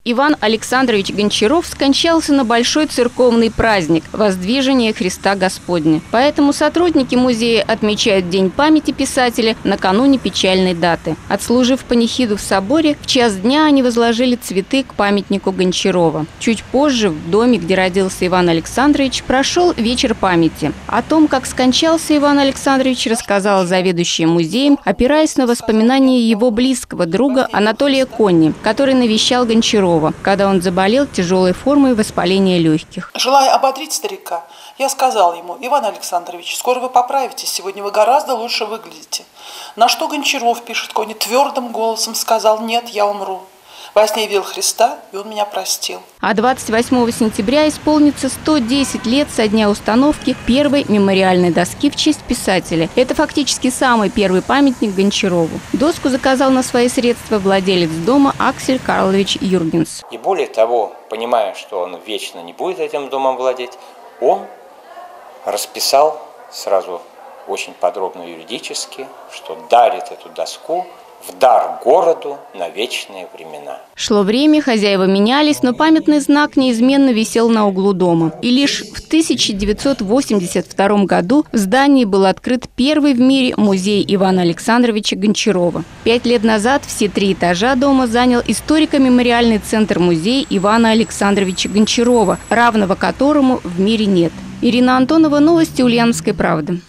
Иван Александрович Гончаров скончался на большой церковный праздник – Воздвижение Христа Господня. Поэтому сотрудники музея отмечают День памяти писателя накануне печальной даты. Отслужив панихиду в соборе, в час дня они возложили цветы к памятнику Гончарова. Чуть позже в доме, где родился Иван Александрович, прошел вечер памяти. О том, как скончался Иван Александрович, рассказала заведующая музеем, опираясь на воспоминания его близкого друга Анатолия Конни, который навещал Гончарова, когда он заболел тяжелой формой воспаления легких. Желая ободрить старика, я сказал ему: Иван Александрович, скоро вы поправитесь, сегодня вы гораздо лучше выглядите. На что Гончаров, пишет Конни, твердым голосом сказал: нет, я умру. Во сне видел Христа, и он меня простил. А 28 сентября исполнится 110 лет со дня установки первой мемориальной доски в честь писателя. Это фактически самый первый памятник Гончарову. Доску заказал на свои средства владелец дома Аксель Карлович Юргенс. И более того, понимая, что он вечно не будет этим домом владеть, он расписал сразу очень подробно юридически, что дарит эту доску в дар городу на вечные времена. Шло время, хозяева менялись, но памятный знак неизменно висел на углу дома. И лишь в 1982 году в здании был открыт первый в мире музей Ивана Александровича Гончарова. 5 лет назад все 3 этажа дома занял историко-мемориальный центр-музей Ивана Александровича Гончарова, равного которому в мире нет. Ирина Антонова, новости Ульяновской правды.